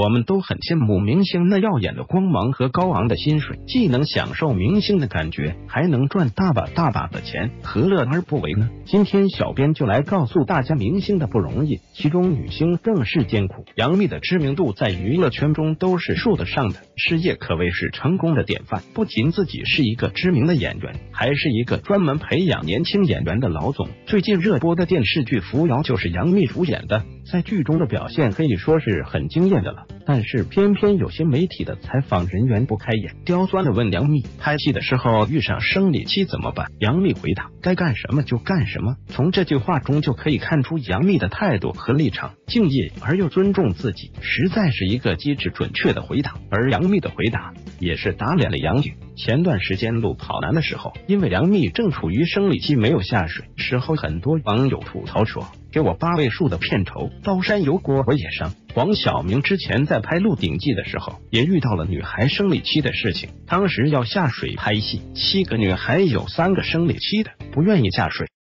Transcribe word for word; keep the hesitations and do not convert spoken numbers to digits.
我们都很羡慕明星那耀眼的光芒和高昂的薪水，既能享受明星的感觉，还能赚大把大把的钱，何乐而不为呢？今天小编就来告诉大家明星的不容易，其中女星更是艰苦。杨幂的知名度在娱乐圈中都是数得上的，事业可谓是成功的典范。不仅自己是一个知名的演员，还是一个专门培养年轻演员的老总。最近热播的电视剧《扶摇》就是杨幂主演的，在剧中的表现可以说是很惊艳的了。但是偏偏有些媒体的采访人员不开眼，刁钻的问杨幂，拍戏的时候遇上生理期怎么办？杨幂回答，该干什么就干什么。从这句话中就可以看出杨幂的态度和立场，敬业而又尊重自己，实在是一个机智准确的回答。而杨幂的回答也是打脸了杨幂。前段时间录跑男的时候，因为杨幂正处于生理期没有下水，事后很多网友吐槽说，给我八位数的片酬，刀山油锅我也上。黄晓明之前在拍《鹿鼎记》的时候，也遇到了女孩生理期的事情，当时要下水拍戏，七个女孩有三个生理期的，不愿意下水，